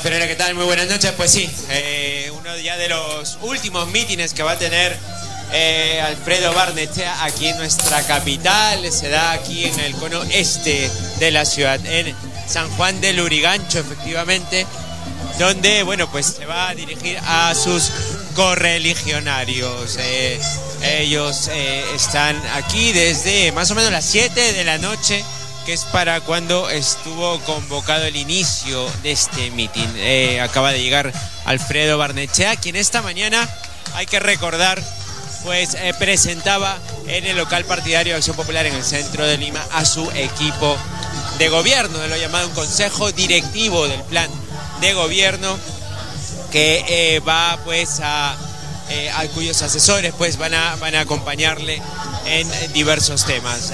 Ferreira, ¿qué tal? Muy buenas noches. Pues sí, uno ya de los últimos mítines que va a tener Alfredo Barnechea aquí en nuestra capital. Se da aquí en el cono este de la ciudad, en San Juan de Lurigancho, efectivamente, donde, bueno, pues se va a dirigir a sus correligionarios. Ellos están aquí desde más o menos las 7 de la noche, que es para cuando estuvo convocado el inicio de este mitin. Acaba de llegar Alfredo Barnechea, quien esta mañana, hay que recordar, pues presentaba en el local partidario de Acción Popular en el centro de Lima a su equipo de gobierno, de lo llamado un consejo directivo del plan de gobierno, que va pues a cuyos asesores pues van a acompañarle en diversos temas.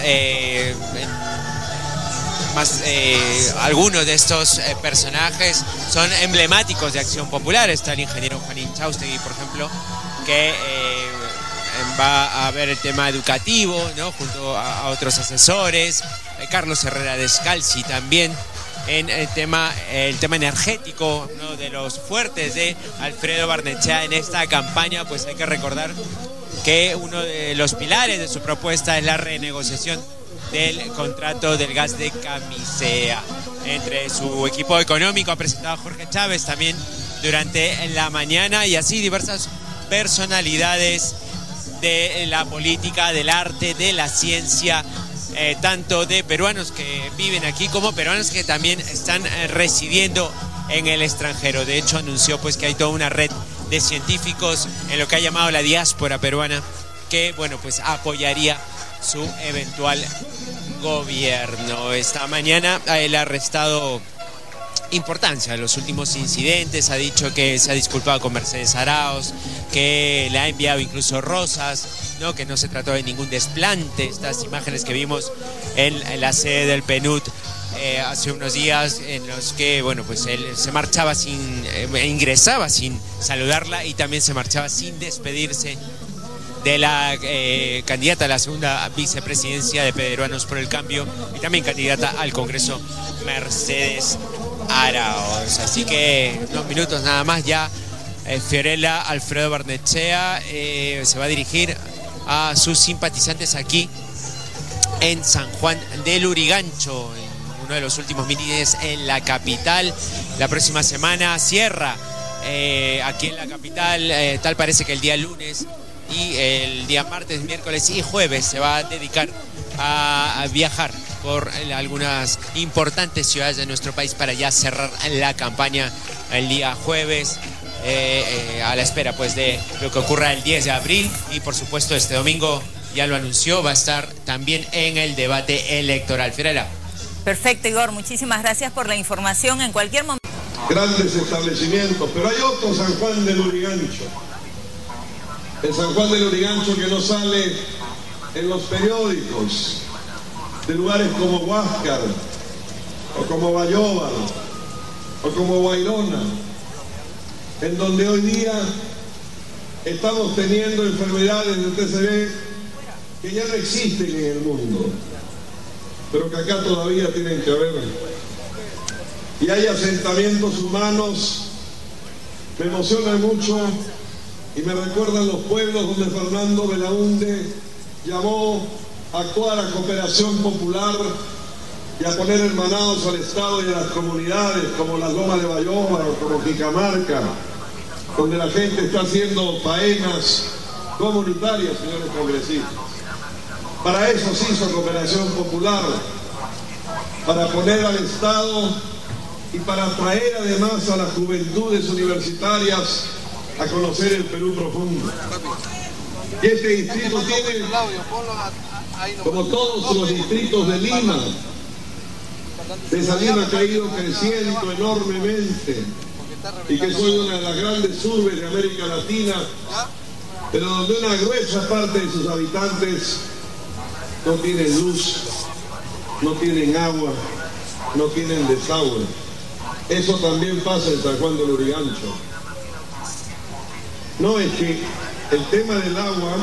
Algunos de estos personajes son emblemáticos de Acción Popular. Está el ingeniero Juan Inchaustegui, por ejemplo, que va a ver el tema educativo, ¿no?, junto a otros asesores. Carlos Herrera Descalzi también en el tema energético, uno de los fuertes de Alfredo Barnechea en esta campaña. Pues hay que recordar que uno de los pilares de su propuesta es la renegociación del contrato del gas de Camisea. Entre su equipo económico ha presentado a Jorge Chávez también durante la mañana, y así diversas personalidades de la política, del arte, de la ciencia, tanto de peruanos que viven aquí como peruanos que también están residiendo en el extranjero. De hecho, anunció pues que hay toda una red de científicos en lo que ha llamado la diáspora peruana, que, bueno, pues apoyaría su eventual gobierno. Esta mañana él ha restado importancia a los últimos incidentes, ha dicho que se ha disculpado con Mercedes Arauz, que le ha enviado incluso rosas, ¿no?, que no se trató de ningún desplante. Estas imágenes que vimos en la sede del PNUD hace unos días, en los que, bueno, pues él se marchaba ingresaba sin saludarla, y también se marchaba sin despedirse de la candidata a la segunda vicepresidencia de Peruanos por el Cambio, y también candidata al Congreso, Mercedes Arauz. Así que unos minutos nada más ya Fiorella Alfredo Barnechea se va a dirigir a sus simpatizantes aquí en San Juan de Lurigancho, en uno de los últimos mítines en la capital. La próxima semana cierra aquí en la capital, tal parece que el día lunes, y el día martes, miércoles y jueves se va a dedicar a viajar por algunas importantes ciudades de nuestro país para ya cerrar la campaña el día jueves, a la espera pues de lo que ocurra el 10 de abril. Y por supuesto este domingo, ya lo anunció, va a estar también en el debate electoral. Fiorella. Perfecto, Igor, muchísimas gracias por la información. En cualquier momento. Grandes establecimientos, pero hay otro San Juan de Lurigancho. El San Juan de Lurigancho que no sale en los periódicos, de lugares como Huáscar, o como Bayóvar, o como Guairona, en donde hoy día estamos teniendo enfermedades de TCB que ya no existen en el mundo, pero que acá todavía tienen que haber. Y hay asentamientos humanos. Me emociona mucho y me recuerdan los pueblos donde Fernando Belaúnde llamó a actuar a cooperación popular y a poner hermanados al Estado y a las comunidades, como las Lomas de Bayóvar o como Jicamarca, donde la gente está haciendo faenas comunitarias, señores congresistas. Para eso se hizo cooperación popular, para poner al Estado y para atraer además a las juventudes universitarias a conocer el Perú profundo. Y este distrito tiene, como todos los distritos de Lima, Lima que ha ido creciendo enormemente y que soy una de las grandes urbes de América Latina, pero donde una gruesa parte de sus habitantes no tienen luz, no tienen agua, no tienen desagüe. Eso también pasa en San Juan de Lurigancho. No, es que el tema del agua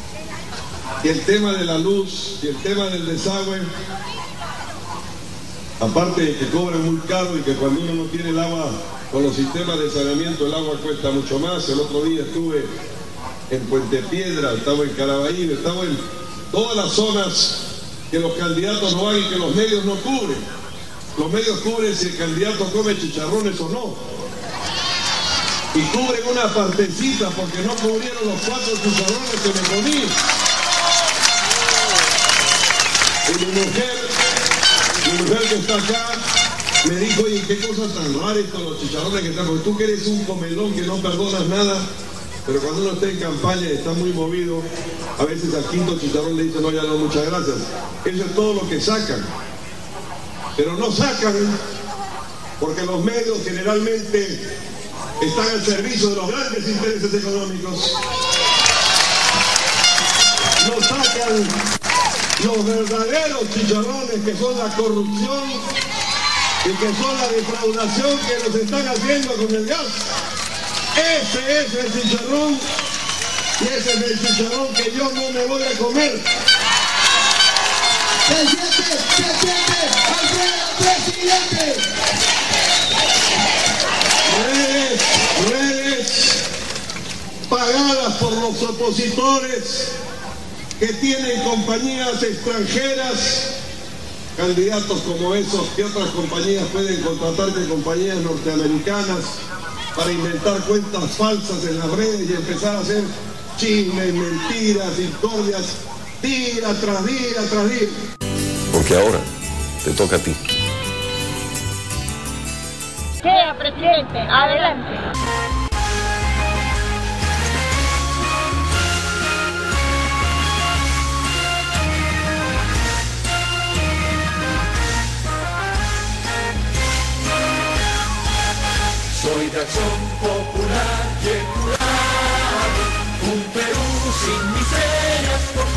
y el tema de la luz y el tema del desagüe Aparte de que cobran muy caro y que cuando uno no tiene el agua con los sistemas de saneamiento, el agua cuesta mucho más. El otro día estuve en Puente Piedra, estaba en Caraballo, estaba en todas las zonas que los candidatos no van y que los medios no cubren. Los medios cubren si el candidato come chicharrones o no. Y cubren una partecita porque no cubrieron los 4 chicharrones que me comí. Y mi mujer que está acá me dijo, oye, qué cosa tan rara estos los chicharrones que están, porque tú que eres un comelón que no perdonas nada, pero cuando uno está en campaña y está muy movido, a veces al quinto chicharrón le dicen, no, ya no, muchas gracias. Eso es todo lo que sacan. Pero no sacan porque los medios generalmente están al servicio de los grandes intereses económicos. No sacan los verdaderos chicharrones que son la corrupción y que son la defraudación que nos están haciendo con el gas. Ese es el chicharrón y ese es el chicharrón que yo no me voy a comer. ¡Se siente, Alfredo, presidente! Redes pagadas por los opositores que tienen compañías extranjeras, candidatos como esos, que otras compañías pueden contratar de compañías norteamericanas para inventar cuentas falsas en las redes y empezar a hacer chismes, mentiras, discordias, día tras día tras día. Porque ahora te toca a ti. Sea presidente, adelante. Soy de Acción Popular y un Perú sin miserias.